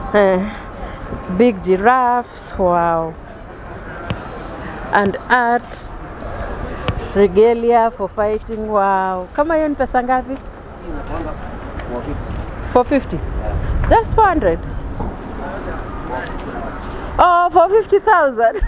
Big giraffes, wow. And art, regalia for fighting, wow. Kama hiyo ni pesa ngapi? 450. Just 400. Oh, for 50,000.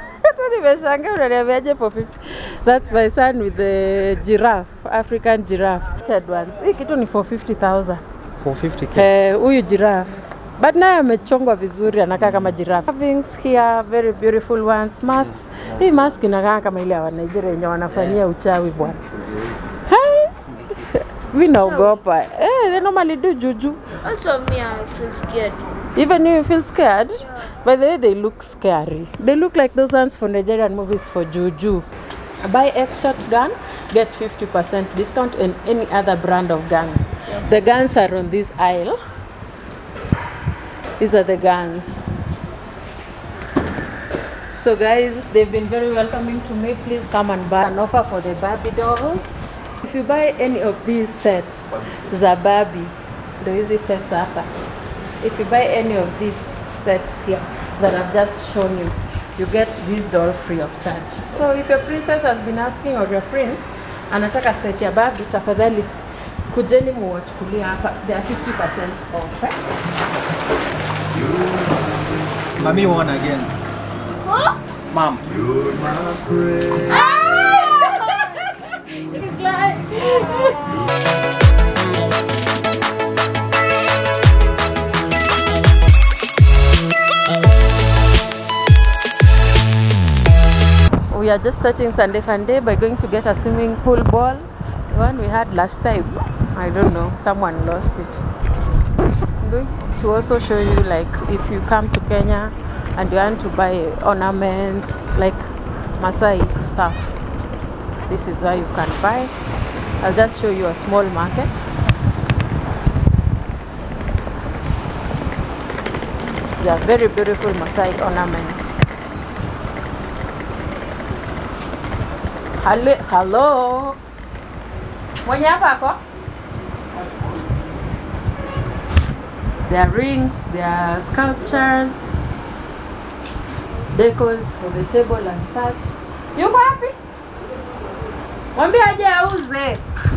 That's my son with the giraffe, African giraffe. Said once, hii kitu ni 450,000. 450k. Huyu giraffe. But naye amechongwa vizuri, anakaa kama giraffe. Things here, very beautiful ones. Masks. Hii mask inakaa kama ile ya Nigeria yenye wanafanyia uchawi bwana. Hey! Mimi naogopa. They normally do juju. Also me, I feel scared. Even you feel scared? Yeah. By the way, they look scary. They look like those ones for Nigerian movies for juju. Buy X-Shot gun, get 50% discount on any other brand of guns. Yeah. The guns are on this aisle. These are the guns. So guys, they've been very welcoming to me. Please come and buy an offer for the Barbie dolls. If you buy any of these sets, the Barbie, the easy sets hapa. If you buy any of these sets here that I've just shown you, you get this doll free of charge. So if your princess has been asking, or your prince anataka set ya Barbie, tafadhali kujeni muwachukulia hapa. They are 50% off. Mommy won again. Who? Mom. You're my friend. It's like... We are just starting Sunday Funday by going to get a swimming pool ball. The one we had last time. I don't know, someone lost it. I'm going to also show you, like, if you come to Kenya and you want to buy ornaments, like Masai stuff, this is where you can buy. I'll just show you a small market. They are very beautiful Masai ornaments. Hello. Mwenye hapa ako? There are rings, there are sculptures, decors for the table and such. Yuko wapi? Mwambie aje auze.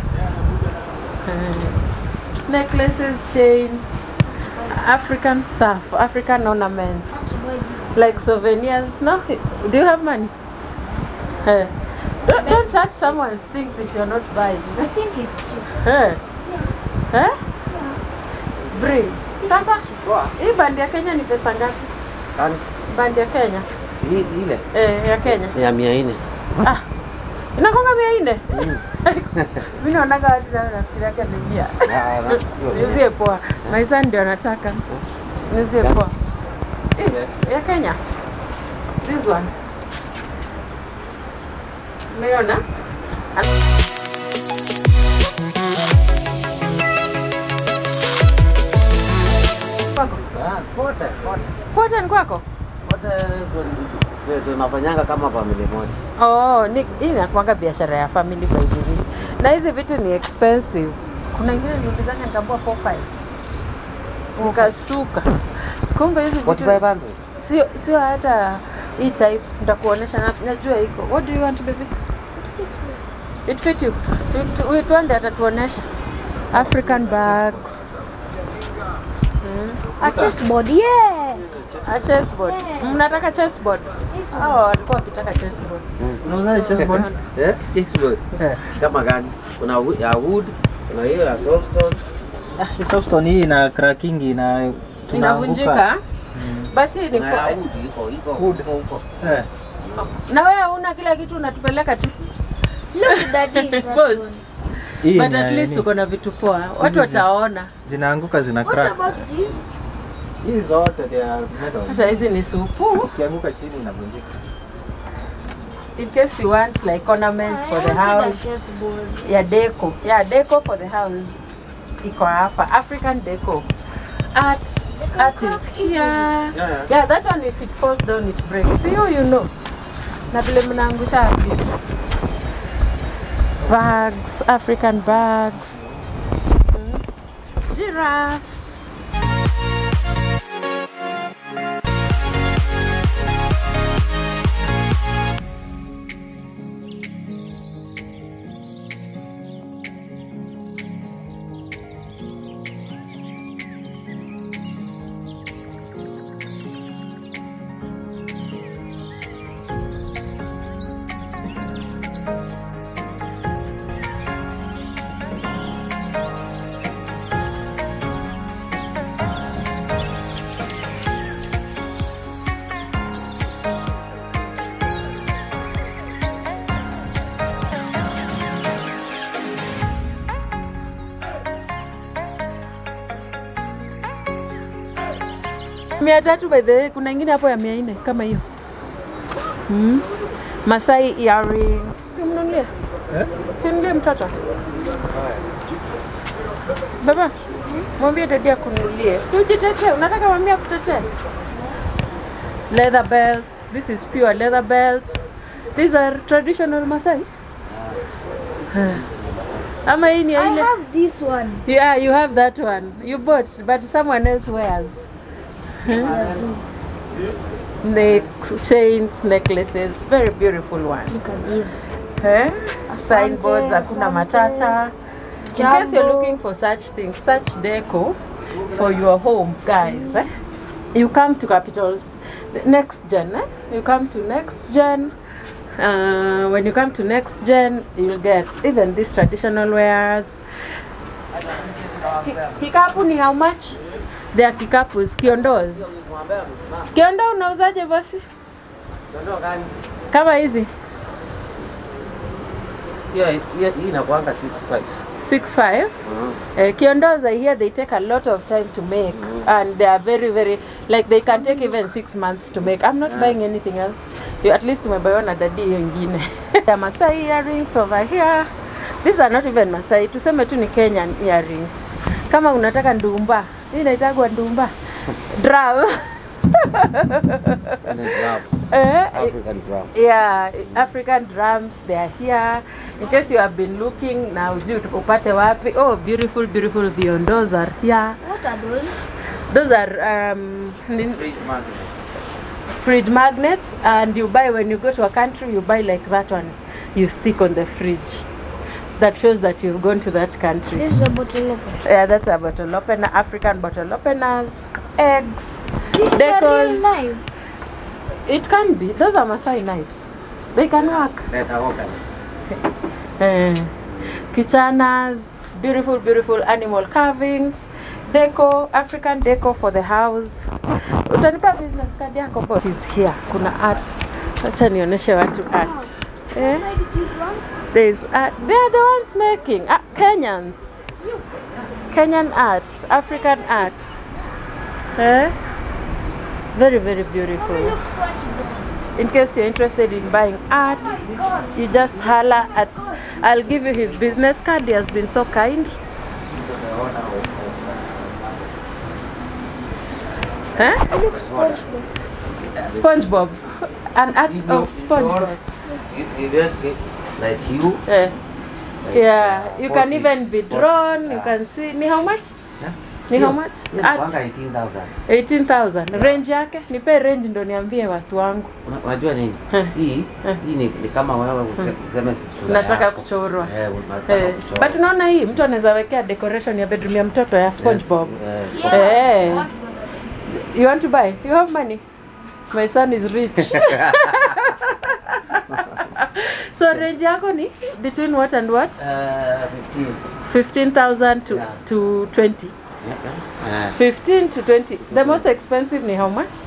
Necklaces, chains, African stuff, African ornaments, like souvenirs. No, do you have money? Don't touch someone's things if you're not buying. I think it's cheap. Yeah. Yeah. Bring. Sasa, hii bandi ya Kenya ni pesa ngapi? Gani? Bandi ya Kenya. Ile? Ya Kenya. Ya 400. Ah. Inakonga 400? Mimi naonaga watu nafikiria kama ni 100. Niuzie poa. Maisa ndio anataka. Niuzie poa. Ya Kenya. This one. Umeona? Kote ni kwako? Kote tunafanyanga kama familia moja. Oh, hii inakuanga biashara ya family by the way. Na hizi vitu ni expensive. Kuna ingine nilizanga nitambua 45. Nikastuka. Kumbe hizi vitu 4500. Sio hata hii type nitakuonesha najua iko. What do you want baby? It fit you. Tuende atatuonesha. African bags. A chessboard, yes. A chessboard. Mnataka chessboard? Walikuwa wakitaka chessboard. Unauza chessboard? Chessboard. Kama gani? Kuna ya wood, kuna hiyo ya soapstone. Hii soapstone hii ina cracking inavunjika. But hii ni kwa wood. Na wewe una kila kitu unatupeleka tu. Look daddy. Boss. But at least tuko na vitu poa. Watu wataona. Zinaanguka zina crack. What about this? Hizi zote they are metal. Sasa hizi ni supu. Kianguka chini inavunjika. In case you want like ornaments for the house. Yeah, deco. Yeah, deco for the house. Iko hapa. African deco. Art is here. Yeah, that one if it falls down it breaks. See you know. Na vile mnaangusha vitu. Bags, African bags. Giraffes. 300 by the way, kuna ingine hapo ya 400 kama hiyo. Masai earrings. Si mnunulie? Si mnunulie mtoto? Baba, mwambie dadi akununulie. Si ujitetee, unataka mwambie akutetee? Leather belts. This is pure leather belts. These are traditional Masai. Ama hii ni I ile. have this one. Yeah, you have that one. You bought, but someone else wears. Neck chains, necklaces, very beautiful ones. Look at these. Signboards, hakuna matata. In case you're looking for such things, such deco for your home, guys, you come to Capitals Next Gen. You come to Next Gen. When you come to Next Gen, you'll get even these traditional wares. Kikapu ni how much? They are kikapus, kiondos. Kiondo unauzaje bosi? Kiondo gani? Kama hizi. Hii inakuanga 65. 65. Kiondos, I hear they take a lot of time to make, and they are very, very, like they can take even 6 months to make. I'm not buying anything else. You at least umebayona dadi hiyo ingine. The Masai earrings over here. These are not even Masai. Tuseme tu ni Kenyan earrings. Kama unataka ndumba. Hii inaitagwa ndumba. Drum. African drum. Yeah, African drums, they are here. In case you have been looking now, upate wapi. Oh, beautiful, beautiful viondos are here. What are those? Those are Fridge magnets. fridge magnets, and you buy when you go to a country, you buy like that one. You stick on the fridge. That shows that you've gone to that country. This is a bottle opener. Yeah, that's a bottle opener, African bottle openers, eggs, This is a real knife. It can be. Those are Masai knives. They can work. That are open. Kichanas, beautiful, beautiful animal carvings, deco, African deco for the house. Utanipa business card yako boss. It is here. Kuna art. Acha nionyeshe watu art. There is art. They are the ones making. Kenyans. Kenyan art, African art. Very, very beautiful. In case you're interested in buying art, you just holler at, I'll give you his business card. He has been so kind. SpongeBob. An art of SpongeBob. Like you. Yeah, you can even be drawn. You can see. Ni how much? Ni how much? Art 18,000. 18,000. Range yake? Nipe range ndo niambie watu wangu. Unajua nini? Hii ni kama wewe useme nataka kuchorwa. Unataka kuchorwa. But unaona hii mtu anaweza wekea decoration ya bedroom ya mtoto ya SpongeBob. You want to buy? You have money? My son is rich. So range yako ni between what and what? 15,000 to 20. 15 to 20. The most expensive ni how much?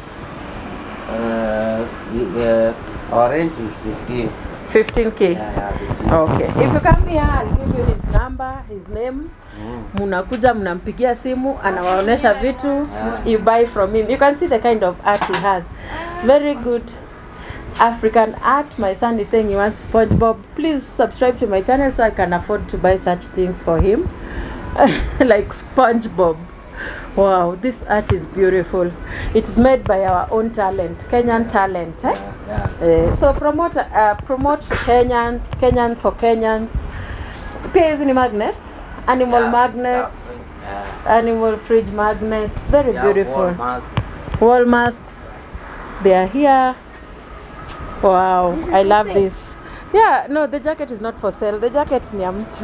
Our rent is 15. 15K. Yeah, 15. Okay. If you come here, I'll give you his number, his name. Munakuja mnampigia simu, anawaonesha vitu. You buy from him. You can see the kind of art he has. Very good African art. My son is saying he wants SpongeBob. Please subscribe to my channel so I can afford to buy such things for him. Like SpongeBob. Wow, this art is beautiful. It's made by our own talent, Kenyan talent. So promote Kenyan for Kenyans. Pia hizi ni magnets, animal magnets, animal fridge magnets. Very beautiful. Wall masks. They are here. Wow, I love this. Yeah, no, the jacket is not for sale. The jacket ni ya mtu.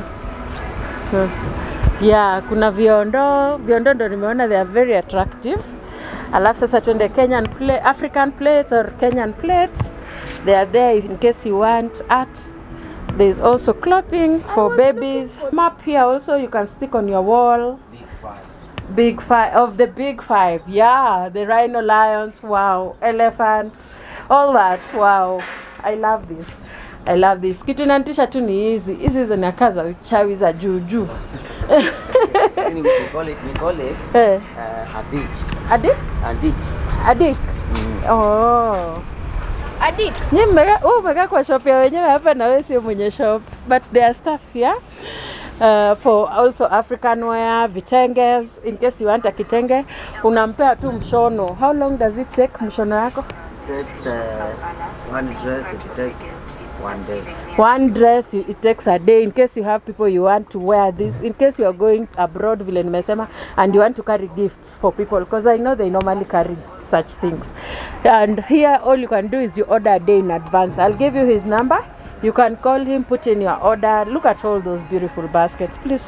Yeah, kuna viondo ndo nimeona they are very attractive. Alafu sasa tuende African plates or Kenyan plates. They are there in case you want art. There is also clothing for babies. Map here also you can stick on your wall. Big five of the big five. Yeah, the rhino, lions, wow, elephant, all that. Wow, I love this. I love this. Kitu inanitisha tu ni hizi zinakaza uchawi za juu. We call it adik. Adik? Adik. Adik. Oh. Adik. Umeka kwa shop ya wenyewe hapa na wewe sio mwenye shop. But there are stuff here. For also African wear, vitenges, in case you want a kitenge, unampea tu mshono. How long does it take mshono yako? It takes one dress, it takes 1 day. One dress, it takes a day. In case you have people you want to wear this, in case you are going abroad, vile nimesema, and you want to carry gifts for people, because I know they normally carry such things. And here, all you can do is you order a day in advance. I'll give you his number. You can call him, put in your order. Look at all those beautiful baskets. Please,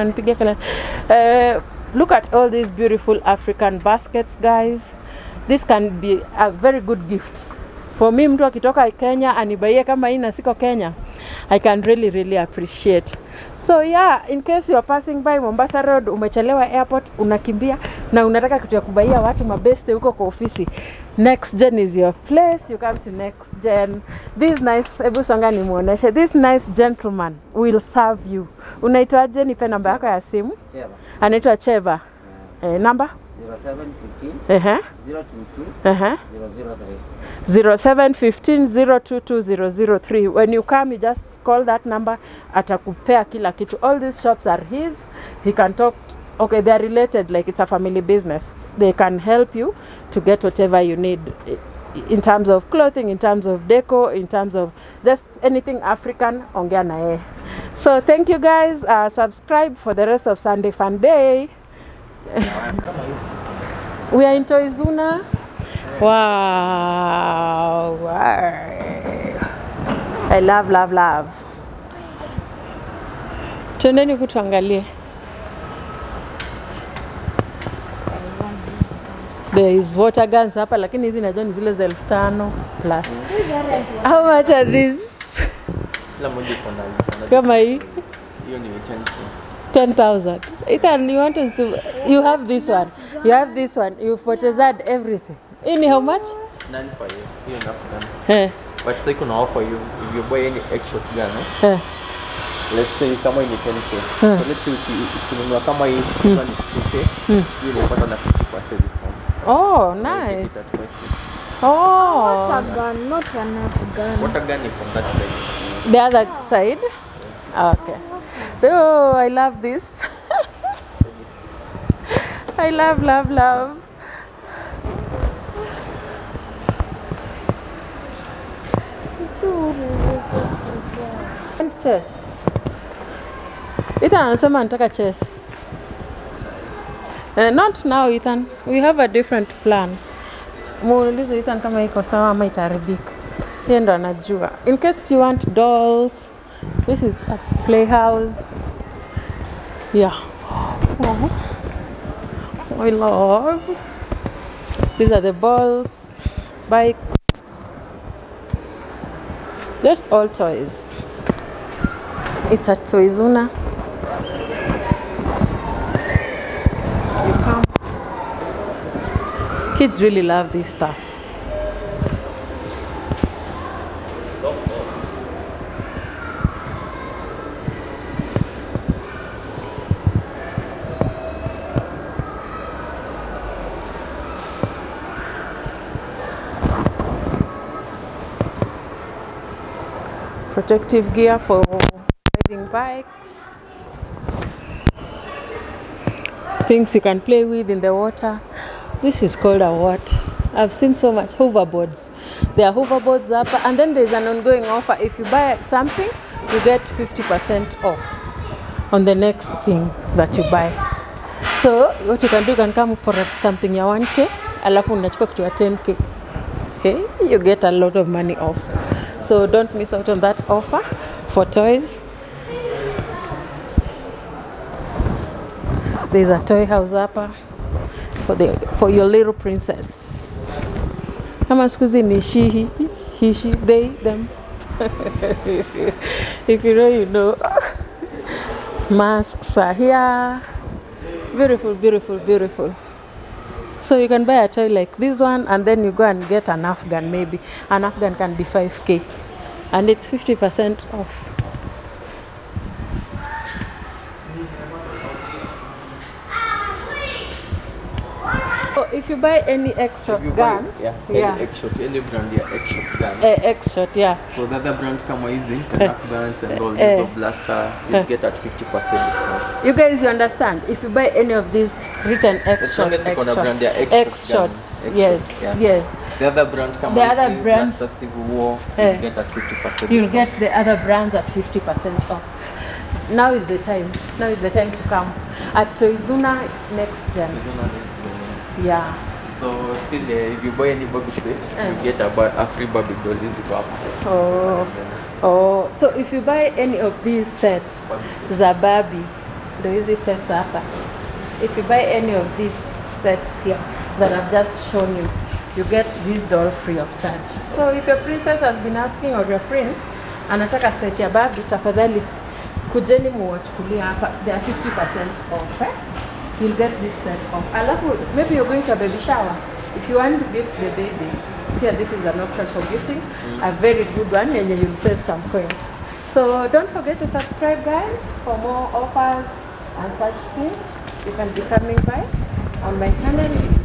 look at all these beautiful African baskets, guys. This can be a very good gift. For me, mtu akitoka Kenya anibaie kama hii na siko Kenya, I can really appreciate. So yeah, in case you are passing by Mombasa Road, umechelewa airport, unakimbia na unataka kitu ya kubaia watu mabeste huko kwa ofisi, Next Gen is your place. You come to Next Gen. This nice, ebu songa nimuoneshe. This nice gentleman will serve you. Unaitwaje? Nipe namba yako ya simu. Cheva. Anaitwa Cheva. Namba? 0715 022 003. 0715-022-003. When you come, you just call that number. Atakupea kila kitu. All these shops are his. He can talk. Okay, they are related, like it's a family business. They can help you to get whatever you need in terms of clothing, in terms of deco, in terms of just anything African. Ongea na yeye. So thank you guys. Subscribe for the rest of Sunday Fun Day. We are in Toizuna. Wow. I love. Twendeni kutuangalie. There is water guns hapa, lakini hizi najua ni zile za 5,000 plus. How much are these? Kama hii? Hiyo ni 10,000. Ethan, you want us to, you have this one. You have this one. You've purchased everything. Ini how much? none for you. Hiyo enough gun. But say kuna offer you if you buy any extra gun, let's say kama ni 10k. So let's say ukinunua kama hii ni 2k, hiyo unapata na 50% discount. Oh, nice. Oh. What's a gun? Not enough gun. What a gun is from that side. The other side? Okay. Oh, I love this. I love. And chess. Ethan anasema anataka chess. Not now, Ethan. We have a different plan. Muulize Ethan kama iko sawa ama itaharibika. Yeye ndo anajua. In case you want dolls, this is a playhouse. Yeah. Oh. I love. These are the balls, bikes. Just all toys. It's at Toizuna. You come. Kids really love this stuff. Protective gear for riding bikes, things you can play with in the water. This is called a what? I've seen so much hoverboards. There are hoverboards up, and then there's an ongoing offer. If you buy something, you get 50% off on the next thing that you buy. So what you can do, you can come for something ya 1k, alafu unachukua kitu ya 10k. Okay, you get a lot of money off. So don't miss out on that offer for toys. There's a toy house hapa for your little princess. Kama siku hizi ni she, he, she, they, them. If you know, you know. Masks are here. Beautiful. So you can buy a toy like this one, and then you go and get an Afghan. Maybe an Afghan can be 5k, and it's 50% off. Oh, if you buy any X-Shot If you gun, buy, any X-Shot, any brand ya X-Shot gun. X-Shot, yeah. So the other brand kama hizi, Knack guns and all these of blaster, you get at 50% discount. You guys, you understand? If you buy any of these written X-Shot, X-Shots, yes, yeah. yes. The other brand kama The other hizi, brands, Blaster Civil War, you get at 50% you'll discount. get the other brands at 50% off. Now is the time. Now is the time to come at Toizuna next gen. Yeah. So still, if you buy any Barbie set, you get a free Barbie doll. This is Oh, so if you buy any of these sets, za Barbie, ndo hizi sets hapa. If you buy any of these sets here that I've just shown you, you get this doll free of charge. So if your princess has been asking, or your prince anataka set ya Barbie, tafadhali kujeni muwachukulia hapa. They are 50% off. You'll get this set off. Alafu, maybe you're going to a baby shower. If you want to gift the babies, here this is an option for gifting. A very good one, and you'll save some coins. So don't forget to subscribe, guys, for more offers and such things. You can be coming by on my channel.